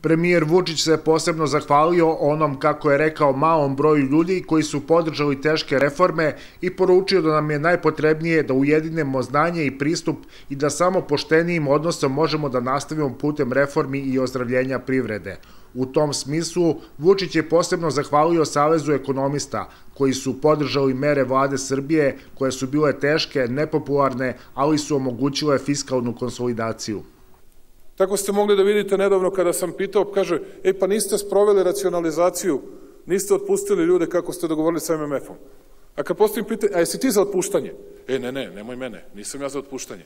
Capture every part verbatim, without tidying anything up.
Premijer Vučić se posebno zahvalio onom, kako je rekao, malom broju ljudi koji su podržali teške reforme i poručio da nam je najpotrebnije da ujedinemo znanje i pristup i da samo poštenijim odnosom možemo da nastavimo putem reformi i ozdravljenja privrede. U tom smislu, Vučić je posebno zahvalio Savezu ekonomista, koji su podržali mere vlade Srbije, koje su bile teške, nepopularne, ali su omogućile fiskalnu konsolidaciju. Tako ste mogli da vidite nedavno kada sam pitao, kaže, ej pa niste sproveli racionalizaciju, niste otpustili ljude kako ste dogovorili sa M M F-om. A kad postavim pitanje, a jesi ti za otpuštanje? E, ne, ne, nemoj mene, nisam ja za otpuštanje.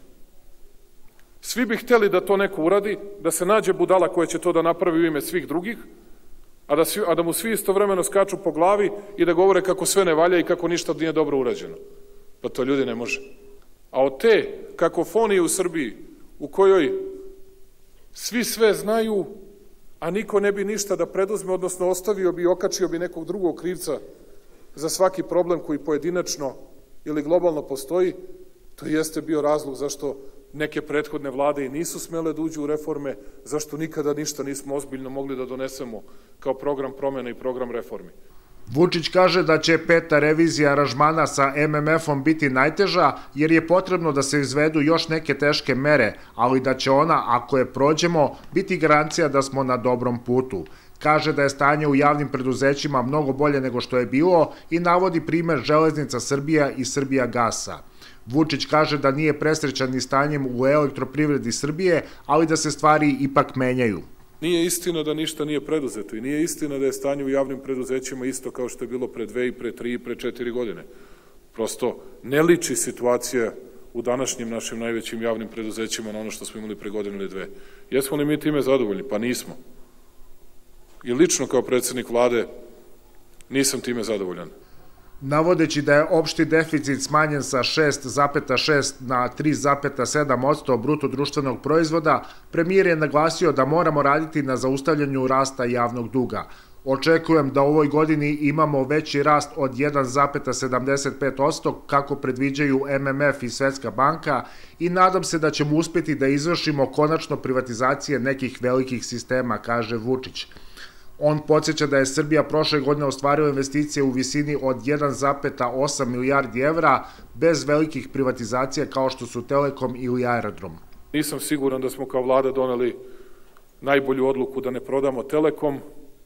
Svi bi hteli da to neko uradi, da se nađe budala koja će to da napravi u ime svih drugih, a da, svi, a da mu svi istovremeno skaču po glavi i da govore kako sve ne valja i kako ništa nije dobro urađeno. Pa to ljudi ne može. A od te kakofonije u Srbiji, u kojoj svi sve znaju, a niko ne bi ništa da preduzme, odnosno ostavio bi i okačio bi nekog drugog krivca za svaki problem koji pojedinačno ili globalno postoji, to jeste bio razlog zašto neke prethodne vlade i nisu smele da uđu u reforme, zašto nikada ništa nismo ozbiljno mogli da donesemo kao program promjena i program reformi. Vučić kaže da će peta revizija aranžmana sa M M F-om biti najteža jer je potrebno da se izvedu još neke teške mere, ali da će ona, ako je prođemo, biti garancija da smo na dobrom putu. Kaže da je stanje u javnim preduzećima mnogo bolje nego što je bilo i navodi primer Železnica Srbija i Srbijagasa. Vučić kaže da nije presrećan ni stanjem u elektroprivredi Srbije, ali da se stvari ipak menjaju. Nije istina da ništa nije preduzeto i nije istina da je stanje u javnim preduzećima isto kao što je bilo pre dve i pre tri i pre četiri godine. Prosto ne liči situacija u današnjim našim najvećim javnim preduzećima na ono što smo imali pre godinu ili dve. Jesmo li mi time zadovoljni? Pa nismo. I lično kao predsjednik vlade nisam time zadovoljan. Navodeći da je opšti deficit smanjen sa šest zarez šest na tri zarez sedam posto bruto društvenog proizvoda, premijer je naglasio da moramo raditi na zaustavljanju rasta javnog duga. Očekujem da u ovoj godini imamo veći rast od jedan zarez sedamdeset pet posto kako predviđaju M M F i Svetska banka i nadam se da ćemo uspjeti da izvršimo konačno privatizacije nekih velikih sistema, kaže Vučić. On podsjeća da je Srbija prošle godine ostvarila investicije u visini od jedan zarez osam milijardi evra bez velikih privatizacija kao što su Telekom ili Aerodrom. Nisam siguran da smo kao vlada doneli najbolju odluku da ne prodamo Telekom.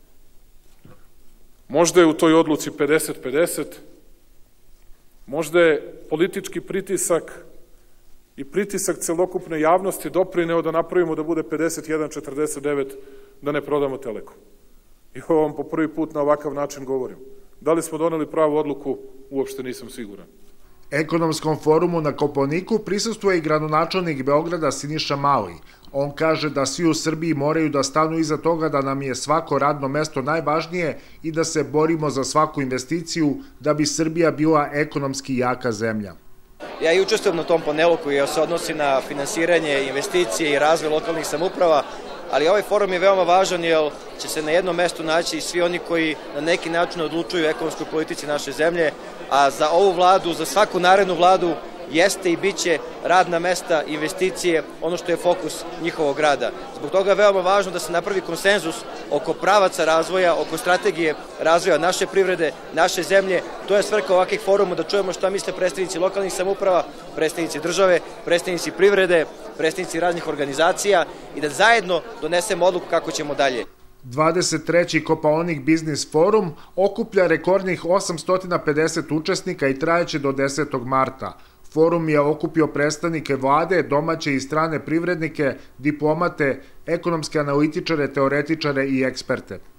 Možda je u toj odluci pedeset pedeset, možda je politički pritisak i pritisak celokupne javnosti doprineo da napravimo da bude pedeset jedan četrdeset devet da ne prodamo Telekom. I ovo vam po prvi put na ovakav način govorim. Da li smo doneli pravu odluku, uopšte nisam siguran. Ekonomskom forumu na Kopaoniku prisustvuje i gradonačelnik Beograda Siniša Mali. On kaže da svi u Srbiji moraju da stanu iza toga da nam je svako radno mesto najvažnije i da se borimo za svaku investiciju da bi Srbija bila ekonomski jaka zemlja. Ja i učestvujem na tom panelu koji se odnosi na finansiranje, investicije i razvoj lokalnih samouprava, ali ovaj forum je veoma važan jer će se na jednom mestu naći svi oni koji na neki način odlučuju o ekonomskoj politici naše zemlje, a za ovu vladu, za svaku narednu vladu jeste i bit će radna mesta, investicije, ono što je fokus njihovog rada. Zbog toga je veoma važno da se napravi konsenzus oko pravaca razvoja, oko strategije razvoja naše privrede, naše zemlje. To je svrha ovakvih foruma, da čujemo šta misle predstavnici lokalnih samouprava, predstavnici države, predstavnici privrede, predstavnici raznih organizacija i da zajedno donesemo odluku kako ćemo dalje. dvadeset treći Kopaonik Biznis forum okuplja rekordnih osamsto pedeset učesnika i trajeće do desetog marta. Forum je okupio predstavnike vlade, domaće i strane privrednike, diplomate, ekonomske analitičare, teoretičare i eksperte.